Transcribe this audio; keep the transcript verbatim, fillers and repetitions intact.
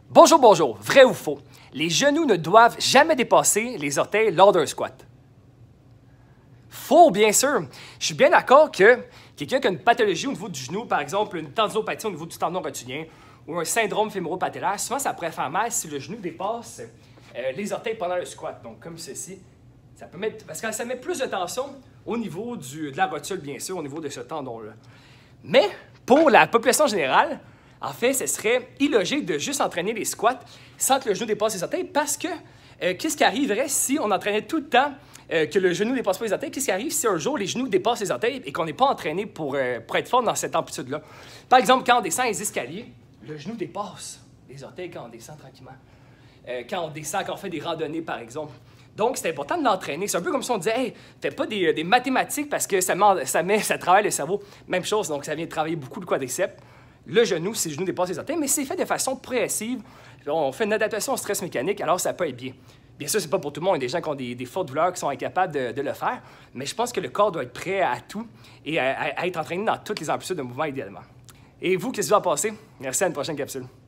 Bonjour, bonjour. Vrai ou faux? Les genoux ne doivent jamais dépasser les orteils lors d'un squat. Faux, bien sûr. Je suis bien d'accord que quelqu'un qui a une pathologie au niveau du genou, par exemple une tendinopathie au niveau du tendon rotulien ou un syndrome fémoro-patellaire, souvent ça pourrait faire mal si le genou dépasse euh, les orteils pendant le squat. Donc, comme ceci, ça peut mettre, parce que ça met plus de tension au niveau du, de la rotule, bien sûr, au niveau de ce tendon-là. Mais pour la population générale, en fait, ce serait illogique de juste entraîner les squats sans que le genou dépasse les orteils parce que euh, qu'est-ce qui arriverait si on entraînait tout le temps euh, que le genou ne dépasse pas les orteils? Qu'est-ce qui arrive si un jour les genoux dépassent les orteils et qu'on n'est pas entraîné pour, euh, pour être fort dans cette amplitude-là? Par exemple, quand on descend les escaliers, le genou dépasse les orteils quand on descend tranquillement. Euh, quand on descend, quand on fait des randonnées, par exemple. Donc, c'est important de l'entraîner. C'est un peu comme si on disait, hey, fais pas des, des mathématiques parce que ça, met, ça, met, ça travaille le cerveau. Même chose, donc ça vient travailler beaucoup le quadriceps. Le genou, si le genou dépasse les orteils, mais c'est fait de façon progressive. On fait une adaptation au stress mécanique, alors ça peut être bien. Bien sûr, c'est pas pour tout le monde. Il y a des gens qui ont des, des fortes douleurs qui sont incapables de, de le faire, mais je pense que le corps doit être prêt à tout et à, à, à être entraîné dans toutes les amplitudes de mouvement idéalement. Et vous, qu'est-ce qui va passer? Merci, à une prochaine capsule.